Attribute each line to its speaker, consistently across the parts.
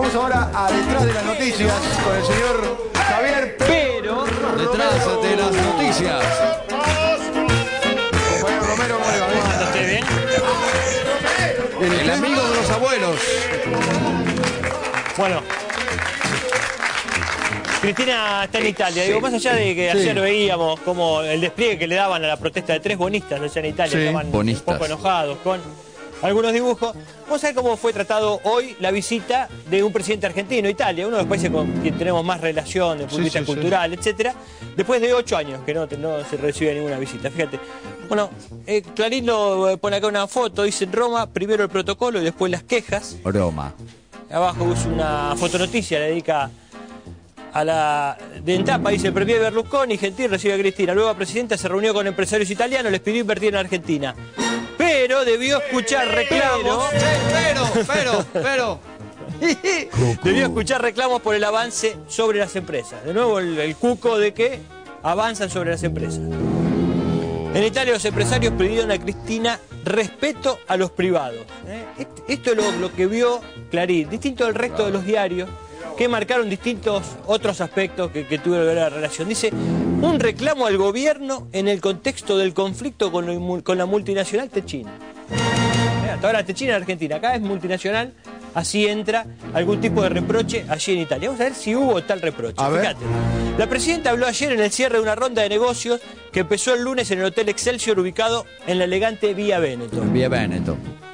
Speaker 1: Vamos ahora a Detrás de las Noticias con el señor Javier Pero.
Speaker 2: Detrás de las noticias.
Speaker 1: Compañero Romero, ¿cómo le va? ¿Bien?
Speaker 3: ¿Está usted bien?
Speaker 2: El amigo de los abuelos.
Speaker 3: Bueno. Cristina está en Italia. Digo, más allá de que ayer veíamos como el despliegue que le daban a la protesta de 3 bonistas, no sé, en Italia, estaban
Speaker 2: bonistas,
Speaker 3: un poco enojados con algunos dibujos. Vamos a ver cómo fue tratado hoy la visita de un presidente argentino a Italia, uno de los países con quien tenemos más relación de punto de vista cultural, etcétera, después de 8 años que no se recibe ninguna visita. Fíjate. Bueno, Clarín lo pone acá una foto, dice en Roma, primero el protocolo y después las quejas.
Speaker 2: Roma.
Speaker 3: Abajo usa una fotonoticia, le dedica a la de etapa, dice el premier Berlusconi, Gentil recibe a Cristina. Luego la presidenta se reunió con empresarios italianos, les pidió invertir en Argentina. Pero debió escuchar reclamos.
Speaker 2: Pero.
Speaker 3: Debió escuchar reclamos por el avance sobre las empresas. De nuevo el cuco de que avanzan sobre las empresas. En Italia los empresarios pidieron a Cristina respeto a los privados. Esto es lo que vio Clarín, distinto del resto de los diarios, que marcaron distintos otros aspectos que tuvieron que ver la relación. Dice, un reclamo al gobierno en el contexto del conflicto con la multinacional Techina. Ahora Techina en Argentina, acá es multinacional, así entra algún tipo de reproche allí en Italia. Vamos a ver si hubo tal reproche. Fíjate. La presidenta habló ayer en el cierre de una ronda de negocios que empezó el lunes en el Hotel Excelsior ubicado en la elegante Vía Veneto.
Speaker 2: Vía Veneto.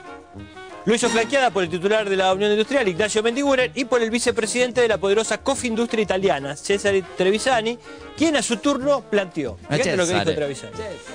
Speaker 3: Lo hizo flanqueada por el titular de la Unión Industrial, Ignacio Mendiguren, y por el vicepresidente de la poderosa Confindustria italiana, Cesare Trevisani, quien a su turno planteó. Fíjate lo que dijo Trevisani.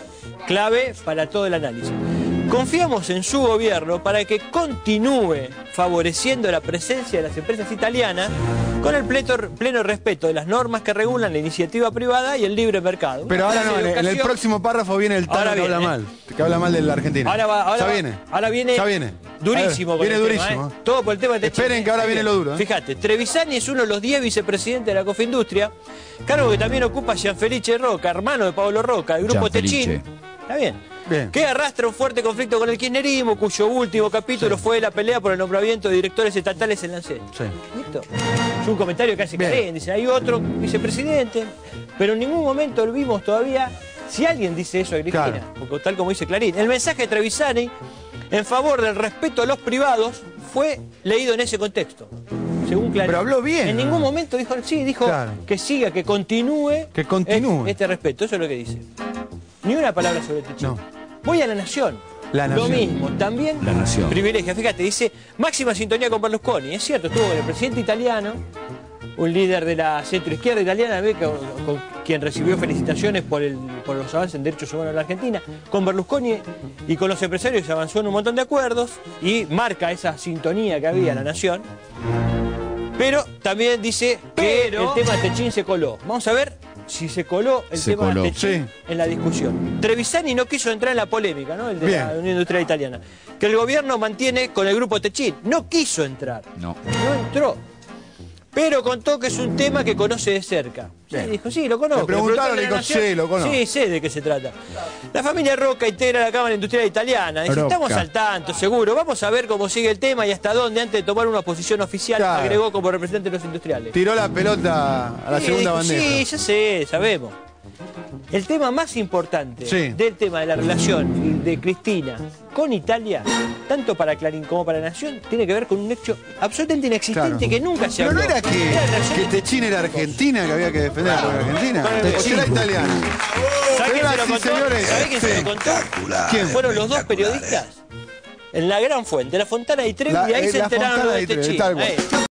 Speaker 3: Clave para todo el análisis. Confiamos en su gobierno para que continúe favoreciendo la presencia de las empresas italianas con el pleno respeto de las normas que regulan la iniciativa privada y el libre mercado.
Speaker 1: Pero ahora no, en el próximo párrafo viene el Tano que habla mal de la Argentina.
Speaker 3: Ahora viene durísimo.
Speaker 1: Viene durísimo.
Speaker 3: Todo por el tema de Techina.
Speaker 1: Esperen que ahora viene lo duro.
Speaker 3: Fíjate, Trevisani es uno de los 10 vicepresidentes de la Confindustria, cargo que también ocupa Gianfelice Roca, hermano de Pablo Roca, del grupo Techin. Está bien. Que arrastra un fuerte conflicto con el kirchnerismo, cuyo último capítulo fue la pelea por el nombramiento de directores estatales en la ANSES. ¿Listo? Es un comentario que hace Clarín, dice, hay otro vicepresidente, pero en ningún momento lo vimos todavía si alguien dice eso a Cristina, porque tal como dice Clarín. El mensaje de Trevisani en favor del respeto a los privados fue leído en ese contexto, según Clarín.
Speaker 1: Pero habló bien.
Speaker 3: En ningún momento dijo, que siga, que continúe, este respeto, eso es lo que dice. Ni una palabra sobre Techin. Voy a La Nación. Lo mismo, también
Speaker 2: La Nación.
Speaker 3: Privilegia. Fíjate, dice, máxima sintonía con Berlusconi. Es cierto, estuvo con el presidente italiano, un líder de la centroizquierda italiana, con quien recibió felicitaciones por los avances en derechos humanos en la Argentina. Con Berlusconi y con los empresarios se avanzó en un montón de acuerdos y marca esa sintonía que había en La Nación. Pero también dice que el tema de Techin se coló. Vamos a ver si se coló el tema de Techin en la discusión. Trevisani no quiso entrar en la polémica, ¿no? El de la Unión Industrial Italiana. Que el gobierno mantiene con el grupo Techin. No quiso entrar. No entró. Pero contó que es un tema que conoce de cerca. Dijo, sí, lo conozco.
Speaker 1: Le preguntaron y dijo, sí, lo conozco.
Speaker 3: Sí, sé de qué se trata. La familia Roca integra la Cámara Industrial Italiana. Dice, estamos al tanto, seguro. Vamos a ver cómo sigue el tema y hasta dónde antes de tomar una posición oficial, agregó como representante de los industriales.
Speaker 1: Tiró la pelota a la segunda bandeja.
Speaker 3: Sí, ya sé, sabemos. El tema más importante del tema de la relación de Cristina con Italia, tanto para Clarín como para la Nación, tiene que ver con un hecho absolutamente inexistente que nunca se habló.
Speaker 1: Pero no era que Techin era argentina, que había que defender a la Argentina. Techin era italiana.
Speaker 3: ¿Sabés quién se lo contó? ¿Quién? Fueron los dos periodistas en la Gran Fuente, la Fontana di Trevi, y ahí se enteraron de Techin.